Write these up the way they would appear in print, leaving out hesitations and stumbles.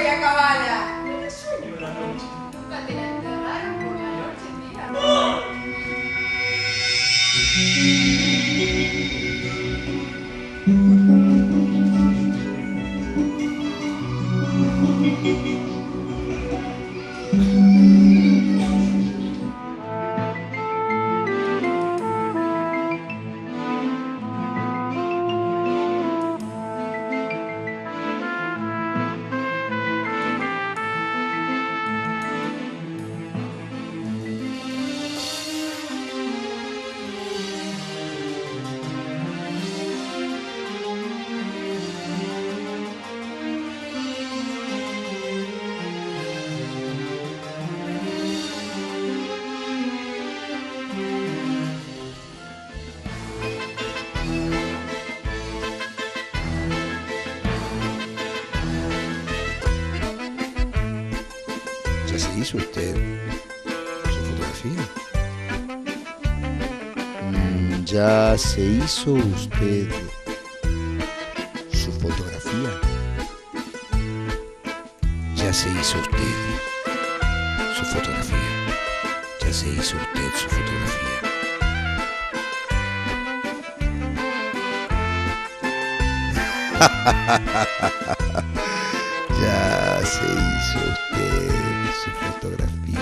previa cabala. No sueño la noche. Nunca te la enterraron por la noche, tía. ¡Oh! ¿Ya se hizo usted su fotografía? ¿Ya se hizo usted su fotografía? ¿Ya se hizo usted su fotografía? ¿Ya se hizo usted su fotografía? Ya se hizo usted su fotografía.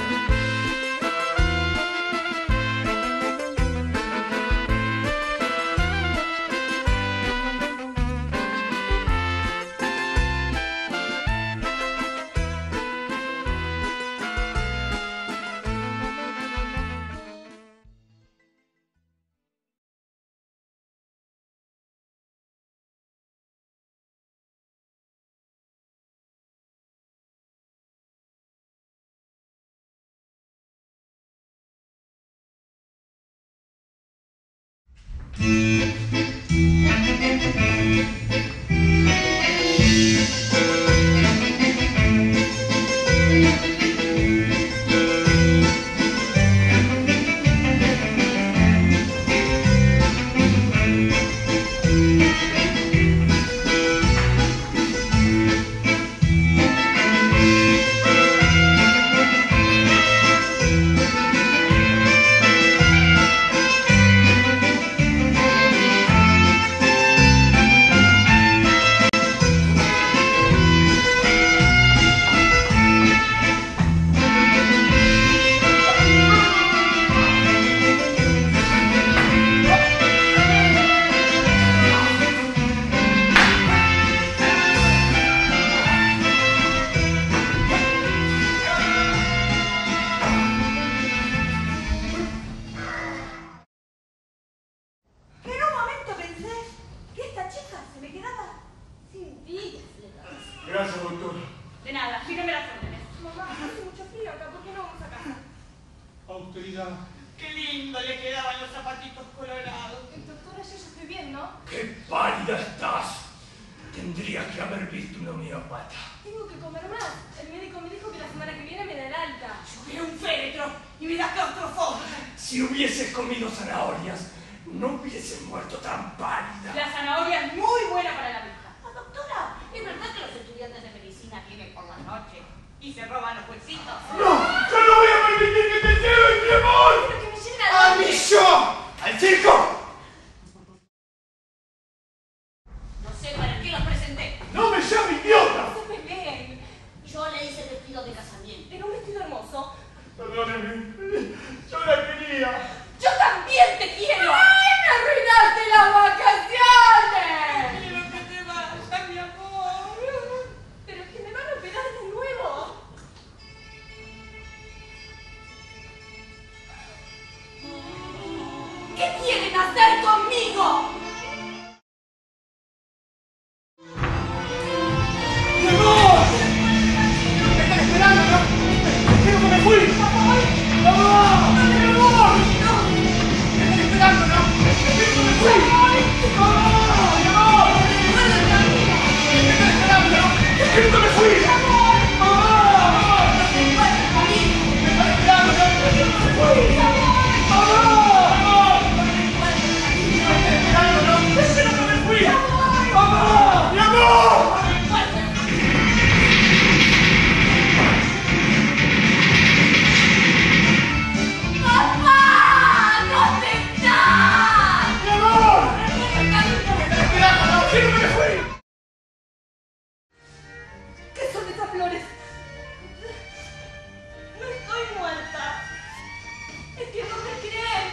Gracias, doctor. De nada, sígueme las órdenes. Mamá, hace mucho frío acá, ¿por qué no vamos a casa? Autoridad. Qué lindo le quedaban los zapatitos colorados. Doctora, yo ya estoy bien, ¿no? ¡Qué pálida estás! Tendría que haber visto un homeópata. Tengo que comer más. El médico me dijo que la semana que viene me da el alta. Yo veo un féretro y me da claustrofobia. Si hubieses comido zanahorias, no hubieses muerto tan pálida. La zanahoria es muy buena para la vista. Doctora, ¿es verdad que los estudiantes de medicina vienen por la noche Y se roban los huesitos. ¡No! ¡Yo no voy a permitir que te lleven, mi amor! Pero que me lleven a ¡A mi yo! ¡Al circo! No sé para qué los presenté. ¡No me llame idiota! No se peleen. Yo le hice vestido de casamiento. Era un vestido hermoso. Perdóname, yo la quería. ¡Yo también te quiero! ¡Ay, me arruinaste las vacaciones! Quiero que te vayas, mi amor. Pero es que me van a operar de nuevo. ¿Qué quieren hacer conmigo? ¡Mi amor! ¡Me están esperando, no! ¡Quiero que me fui! ¡Mamá! ¡Mi amor! ¡Me están esperando, no! ¡Quiero que me fui! ¡Mamá! ¡Mi amor! ¡Me están esperando, no! ¡Quiero que me fui! ¡Mamá! ¡Me están esperando, no! ¡Quiero que me fui! ¡Mamá! temblores. No estoy muerta. Es que no me creen.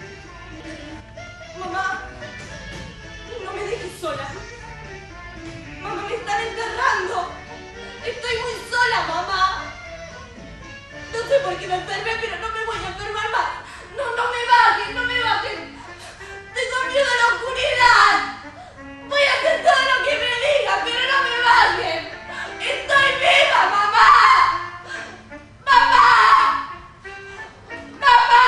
Mamá, no me dejes sola. Mamá, me están enterrando. Estoy muy sola, mamá. No sé por qué me enfermé, pero no me voy a enfermar más. No, no me bajen, no me bajen. Tengo miedo a la oscuridad. Voy a hacer todo lo que me digan, pero no me bajen. Estoy viva, mamá. ¡Mamá! ¡Mamá!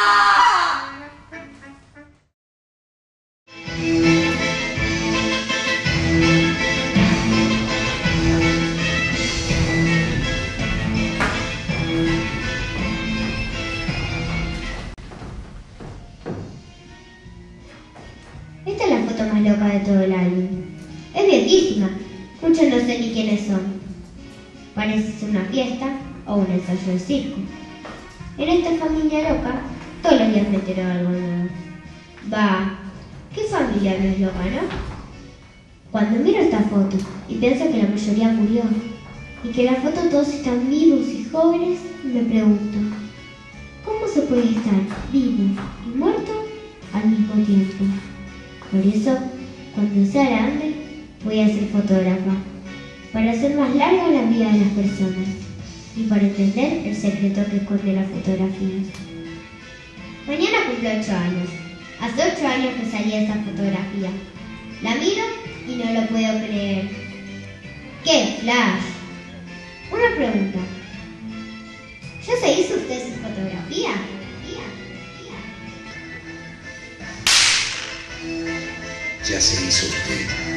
Esta es la foto más loca de todo el álbum. Es viejísima. Muchos no sé ni quiénes son. Parece ser una fiesta o un ensayo de circo. En esta familia loca, todos los días me entero de algo nuevo. Va, ¿qué familia no es loca, no? Cuando miro esta foto y pienso que la mayoría murió y que en la foto todos están vivos y jóvenes, me pregunto, ¿cómo se puede estar vivo y muerto al mismo tiempo? Por eso, cuando sea grande, voy a ser fotógrafa, para hacer más larga la vida de las personas y para entender el secreto que esconde la fotografía. Mañana cumplo 8 años. Hace 8 años que salí esa fotografía. La miro y no lo puedo creer. ¡Qué flash! Una pregunta. ¿Ya se hizo usted su fotografía? Ya se hizo usted